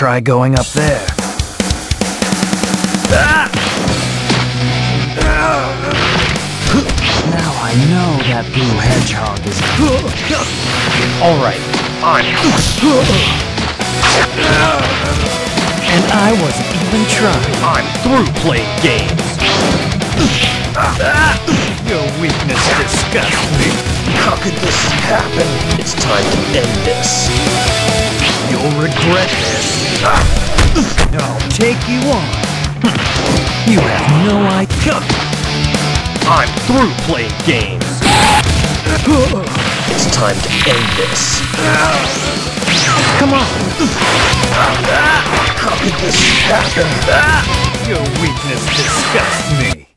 try going up there. Now I know that blue hedgehog is... Alright, I'm... And I wasn't even trying. I'm through playing games. Your weakness disgusts me. How could this happen? It's time to end this. You'll regret this. I'll take you on. You have no idea. I'm through playing games. It's time to end this. Come on. How could this happen? Your weakness disgusts me.